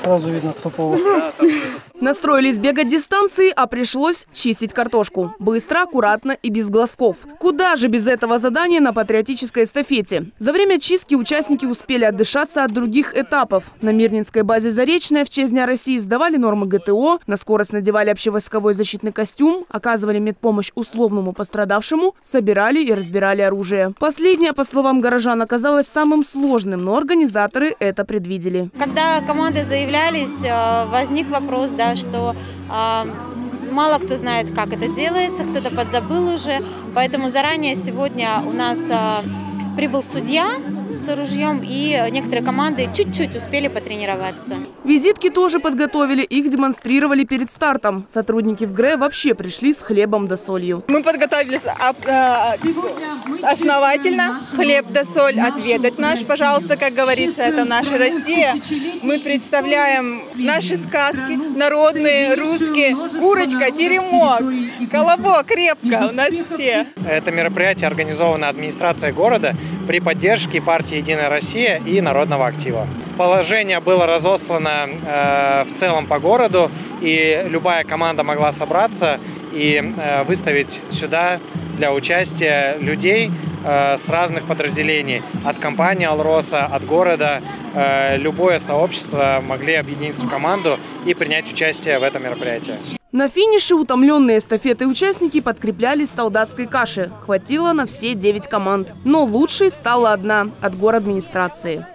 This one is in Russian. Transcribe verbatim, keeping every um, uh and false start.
Сразу видно, кто повар. Настроились бегать дистанции, а пришлось чистить картошку. Быстро, аккуратно и без глазков. Куда же без этого задания на патриотической эстафете? За время чистки участники успели отдышаться от других этапов. На Мирнинской базе «Заречная» в честь Дня России сдавали нормы гэ тэ о, на скорость надевали общевойсковой защитный костюм, оказывали медпомощь условному пострадавшему, собирали и разбирали оружие. Последнее, по словам горожан, оказалось самым сложным, но организаторы это предвидели. Когда команды заявлялись, возник вопрос, да, что э, мало кто знает, как это делается, кто-то подзабыл уже, поэтому заранее сегодня у нас э, прибыл судья с ружьем, и некоторые команды чуть-чуть успели потренироваться. Визитки тоже подготовили, их демонстрировали перед стартом. Сотрудники ВГРЭ вообще пришли с хлебом да солью. Мы подготовились основательно. Хлеб да соль отведать наш, пожалуйста, как говорится, это наша Россия. Мы представляем наши сказки, народные, русские. Курочка, теремок, колобок, репка, у нас все. Это мероприятие организовано администрацией города при поддержке партии «Единая Россия» и Народного актива. Положение было разослано э, в целом по городу, и любая команда могла собраться и э, выставить сюда для участия людей э, с разных подразделений. От компании «Алроса», от города. Э, любое сообщество могли объединиться в команду и принять участие в этом мероприятии. На финише утомленные эстафеты участники подкреплялись солдатской кашей. Хватило на все девять команд. Но лучшей стала одна – от горадминистрации.